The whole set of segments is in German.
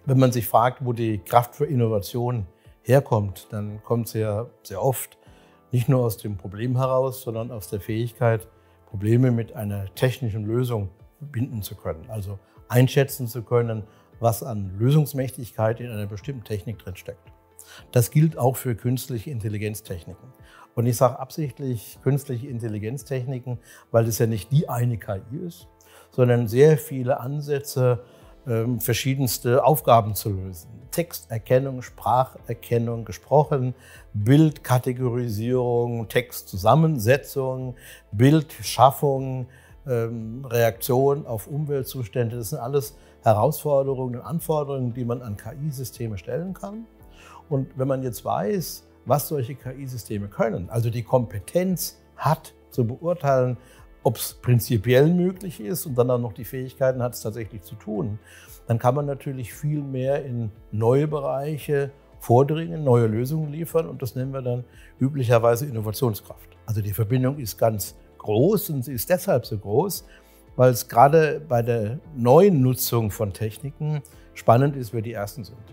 Wenn man sich fragt, wo die Kraft für Innovation herkommt, dann kommt sie ja sehr oft nicht nur aus dem Problem heraus, sondern aus der Fähigkeit, Probleme mit einer technischen Lösung verbinden zu können. Also einschätzen zu können, was an Lösungsmächtigkeit in einer bestimmten Technik drin steckt. Das gilt auch für künstliche Intelligenztechniken. Und ich sage absichtlich künstliche Intelligenztechniken, weil es ja nicht die eine KI ist, sondern sehr viele Ansätze, verschiedenste Aufgaben zu lösen. Texterkennung, Spracherkennung, gesprochen, Bildkategorisierung, Textzusammensetzung, Bildschaffung, Reaktion auf Umweltzustände. Das sind alles Herausforderungen und Anforderungen, die man an KI-Systeme stellen kann. Und wenn man jetzt weiß, was solche KI-Systeme können, also die Kompetenz hat, zu beurteilen, ob es prinzipiell möglich ist und dann auch noch die Fähigkeiten hat, es tatsächlich zu tun, dann kann man natürlich viel mehr in neue Bereiche vordringen, neue Lösungen liefern und das nennen wir dann üblicherweise Innovationskraft. Also die Verbindung ist ganz groß und sie ist deshalb so groß, weil es gerade bei der neuen Nutzung von Techniken spannend ist, wer die Ersten sind.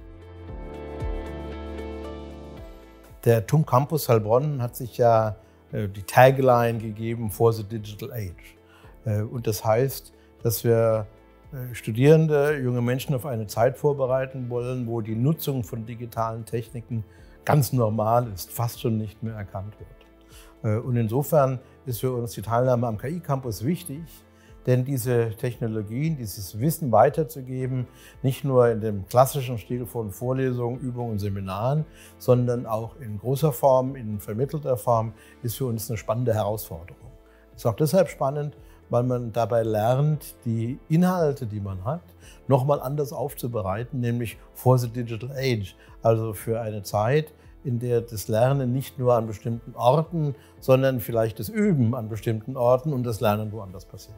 Der TUM Campus Heilbronn hat sich ja die Tagline gegeben for the digital age. Und das heißt, dass wir Studierende, junge Menschen auf eine Zeit vorbereiten wollen, wo die Nutzung von digitalen Techniken ganz normal ist, fast schon nicht mehr erkannt wird. Und insofern ist für uns die Teilnahme am KI-Campus wichtig, denn diese Technologien, dieses Wissen weiterzugeben, nicht nur in dem klassischen Stil von Vorlesungen, Übungen und Seminaren, sondern auch in großer Form, in vermittelter Form, ist für uns eine spannende Herausforderung. Ist auch deshalb spannend, weil man dabei lernt, die Inhalte, die man hat, nochmal anders aufzubereiten, nämlich for the digital age, also für eine Zeit, in der das Lernen nicht nur an bestimmten Orten, sondern vielleicht das Üben an bestimmten Orten und das Lernen woanders passiert.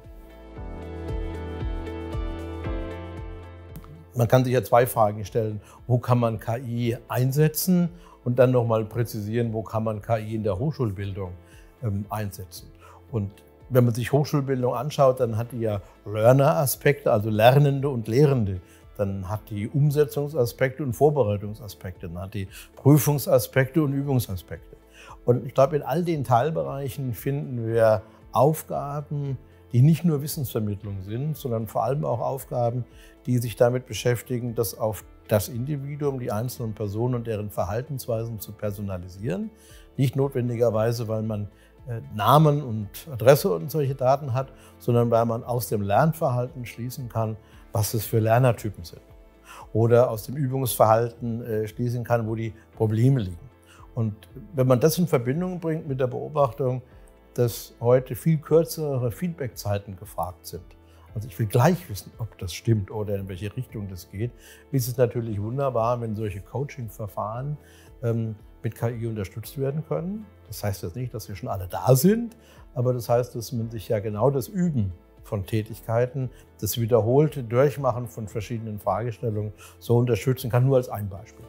Man kann sich ja zwei Fragen stellen. Wo kann man KI einsetzen? Und dann nochmal präzisieren, wo kann man KI in der Hochschulbildung einsetzen? Und wenn man sich Hochschulbildung anschaut, dann hat die ja Learner-Aspekte, also Lernende und Lehrende. Dann hat die Umsetzungsaspekte und Vorbereitungsaspekte. Dann hat die Prüfungsaspekte und Übungsaspekte. Und ich glaube, in all den Teilbereichen finden wir Aufgaben, die nicht nur Wissensvermittlung sind, sondern vor allem auch Aufgaben, die sich damit beschäftigen, das auf das Individuum, die einzelnen Personen und deren Verhaltensweisen zu personalisieren. Nicht notwendigerweise, weil man Namen und Adresse und solche Daten hat, sondern weil man aus dem Lernverhalten schließen kann, was es für Lernertypen sind. Oder aus dem Übungsverhalten schließen kann, wo die Probleme liegen. Und wenn man das in Verbindung bringt mit der Beobachtung, dass heute viel kürzere Feedbackzeiten gefragt sind. Also ich will gleich wissen, ob das stimmt oder in welche Richtung das geht. Ist es natürlich wunderbar, wenn solche Coaching-Verfahren mit KI unterstützt werden können. Das heißt jetzt nicht, dass wir schon alle da sind, aber das heißt, dass man sich ja genau das Üben von Tätigkeiten, das wiederholte Durchmachen von verschiedenen Fragestellungen so unterstützen kann, nur als ein Beispiel.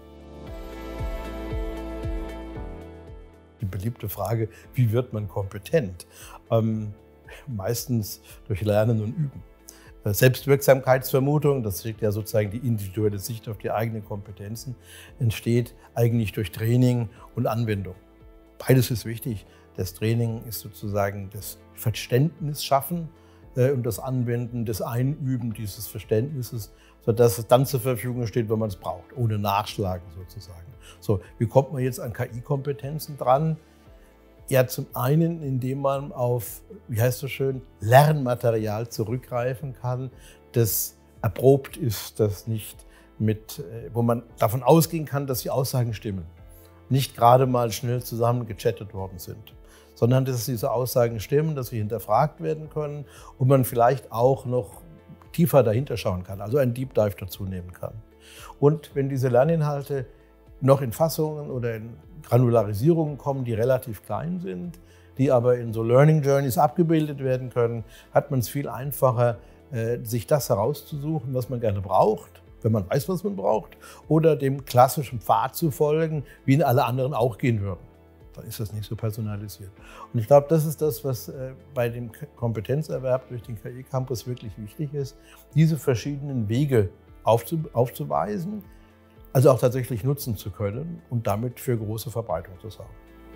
Die beliebte Frage, wie wird man kompetent? Meistens durch Lernen und Üben. Selbstwirksamkeitsvermutung, das ist ja sozusagen die individuelle Sicht auf die eigenen Kompetenzen, entsteht eigentlich durch Training und Anwendung. Beides ist wichtig. Das Training ist sozusagen das Verständnis schaffen und das Anwenden, das Einüben dieses Verständnisses, sodass es dann zur Verfügung steht, wenn man es braucht, ohne Nachschlagen sozusagen. So, wie kommt man jetzt an KI-Kompetenzen dran? Ja, zum einen, indem man auf, wie heißt so schön, Lernmaterial zurückgreifen kann, das erprobt ist, das nicht wo man davon ausgehen kann, dass die Aussagen stimmen. Nicht gerade mal schnell zusammengechattet worden sind, sondern dass diese Aussagen stimmen, dass sie hinterfragt werden können und man vielleicht auch noch tiefer dahinter schauen kann, also einen Deep Dive dazu nehmen kann. Und wenn diese Lerninhalte noch in Fassungen oder in Granularisierungen kommen, die relativ klein sind, die aber in so Learning Journeys abgebildet werden können, hat man es viel einfacher, sich das herauszusuchen, was man gerne braucht, wenn man weiß, was man braucht, oder dem klassischen Pfad zu folgen, wie ihn alle anderen auch gehen würden. Dann ist das nicht so personalisiert. Und ich glaube, das ist das, was bei dem Kompetenzerwerb durch den KI-Campus wirklich wichtig ist, diese verschiedenen Wege aufzuweisen, also auch tatsächlich nutzen zu können und damit für große Verbreitung zu sorgen.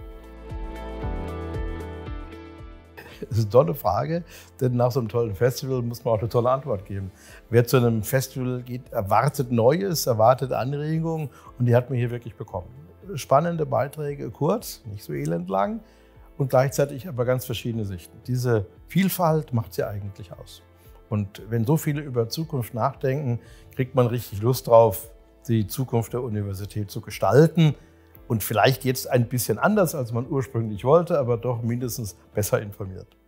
Das ist eine tolle Frage, denn nach so einem tollen Festival muss man auch eine tolle Antwort geben. Wer zu einem Festival geht, erwartet Neues, erwartet Anregungen und die hat man hier wirklich bekommen. Spannende Beiträge, kurz, nicht so elendlang und gleichzeitig aber ganz verschiedene Sichten. Diese Vielfalt macht sie eigentlich aus. Und wenn so viele über Zukunft nachdenken, kriegt man richtig Lust drauf, die Zukunft der Universität zu gestalten. Und vielleicht jetzt ein bisschen anders, als man ursprünglich wollte, aber doch mindestens besser informiert.